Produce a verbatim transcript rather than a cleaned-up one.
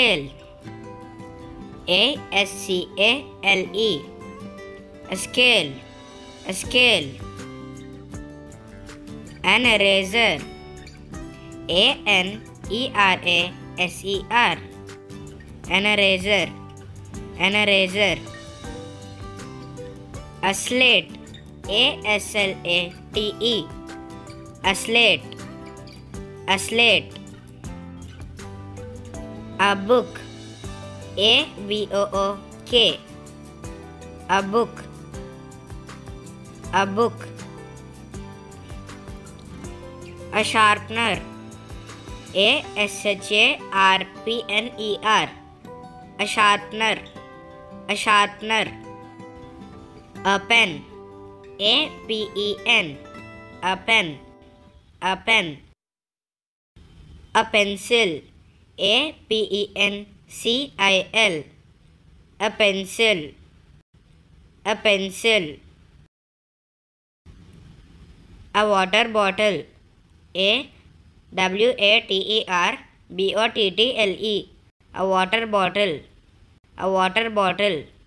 scale. A S C A L E. Scale. Scale. An eraser. A N E R A S E R. An eraser. An eraser. A slate. A S L A T E. A slate. A slate. A book. A B O O K. A book. A book. A sharpener. A S H A R P N E R. A sharpener. A sharpener. A pen. A P E N. A pen. A pen. A pencil. A P E N C I L. A pencil. A pencil. A water bottle. A W A T E R B O T T L E. A water bottle. A water bottle.